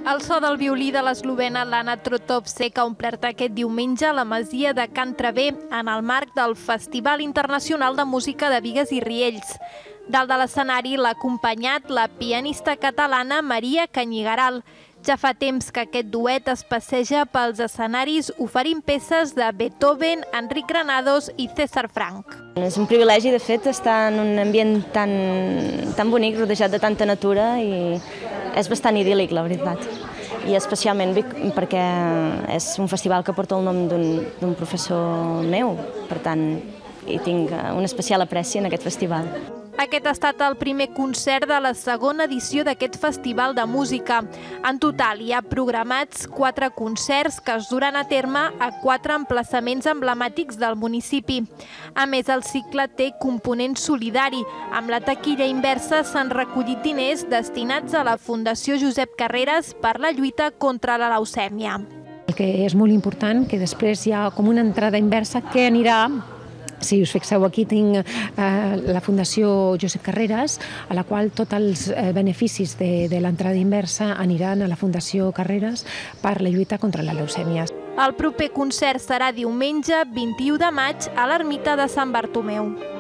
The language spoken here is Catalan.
El so del violí de l'eslovena Lana Trotovsek ha omplert aquest diumenge a la masia de Can Traver en el marc del Festival Internacional de Música de Bigues i Riells. Dalt de l'escenari l'ha acompanyat la pianista catalana Maria Canyigaral. Ja fa temps que aquest duet es passeja pels escenaris oferint peces de Beethoven, Enric Granados i César Franck. És un privilegi, de fet, estar en un ambient tan bonic, rodejat de tanta natura, i és bastant idíl·lic, la veritat. I especialment perquè és un festival que porta el nom d'un professor meu, per tant, hi tinc un especial apreci en aquest festival. Aquest ha estat el primer concert de la segona edició d'aquest festival de música. En total hi ha programats 4 concerts que es duran a terme a 4 emplaçaments emblemàtics del municipi. A més, el cicle té component solidari. Amb la taquilla inversa s'han recollit diners destinats a la Fundació Josep Carreras per la lluita contra la leucèmia. El que és molt important, que després hi ha com una entrada inversa que anirà. Si us fixeu, aquí tinc la Fundació Josep Carreras, a la qual tots els beneficis de l'entrada inversa aniran a la Fundació Carreras per la lluita contra la leucèmia. El proper concert serà diumenge 21 de maig a l'Ermita de Sant Bartomeu.